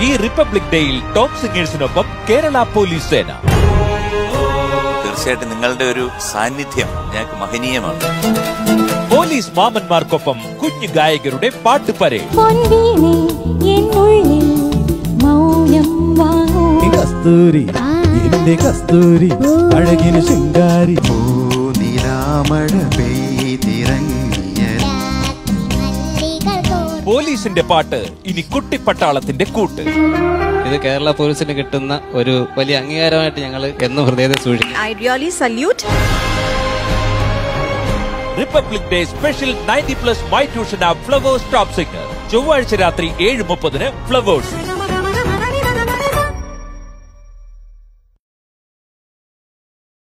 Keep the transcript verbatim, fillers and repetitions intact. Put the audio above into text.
ഈ റിപ്പബ്ലിക് ഡേയിൽ top സിംഗേഴ്സിനൊപ്പം Kerala police സേന. തീർച്ചയായിട്ടും നിങ്ങളുടെ ഒരു സാന്നിധ്യം ഞങ്ങൾക്ക് മഹനീയമാണ്. പോലീസ് മാമന്മാർക്കൊപ്പം കുഞ്ഞു ഗായകരുടെ പാട്ട് പരേഡ്. കസ്തൂരി എന്റെ കസ്തൂരി അഴകിന് ശൃംഗാരി പോലീസിന്റെ പാട്ട് ഇനി കുട്ടിപ്പട്ടാളത്തിന്റെ കൂട്ട്. ഇത് കേരള പോലീസിന് കിട്ടുന്ന ഒരു വലിയ അംഗീകാരമായിട്ട് ഞങ്ങൾ എന്നും ഹൃദയത്തെ സൂക്ഷിക്കും. I really salute. Republic day special ninety plus my tuition app flowers top singer ചൊവ്വാഴ്ച രാത്രി ഏഴ് മുപ്പതിന് ഫ്ലവേഴ്സ്.